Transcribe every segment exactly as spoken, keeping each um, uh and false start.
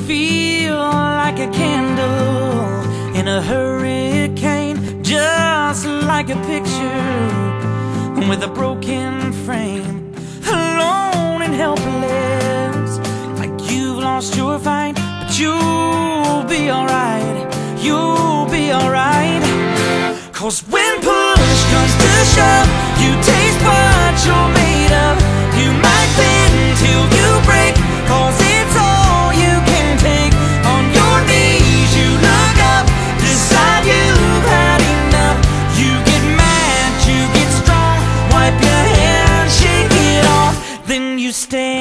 feel like a candle in a hurricane, just like a picture with a broken frame, alone and helpless, like you've lost your fight. But you'll be alright, you'll be alright. Cause when push comes to shove, you taste what you're made of. You might bend till you break, cause it's all you can take. On your knees you look up, decide you've had enough. You get mad, you get strong, wipe your hands, shake it off, then you stand.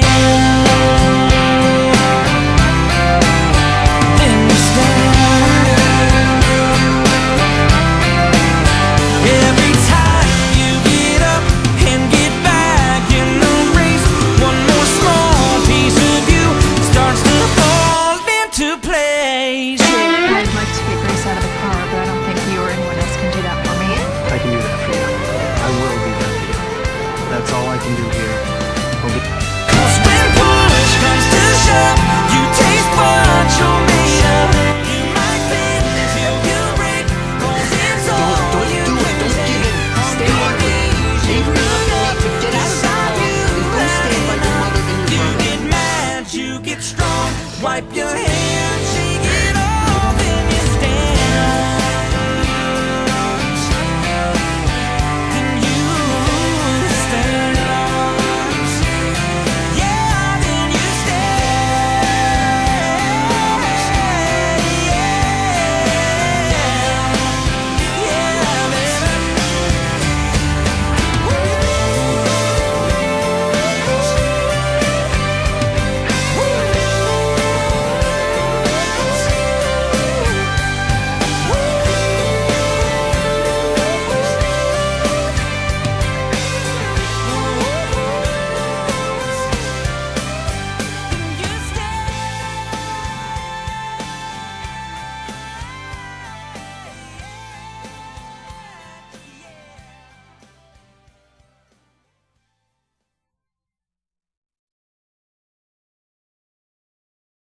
Then you stand. Every time you get up and get back in the race, one more small piece of you starts to fall into place. I'd like to get Grace out of the car, but I don't think you or anyone else can do that for me. I can do that for you. I will be there for you. That's all I can do here. I'll be Cause when push comes to shove, you taste what you're made of. You might bend till you break, cause it's all Don't you do it. can Don't take. give in. On Stay your with me. knees you Angry enough look for up, me to get out of the decide car. you've Don't had stand by your enough. mother and your You brother. get mad, you get strong, wipe your hands.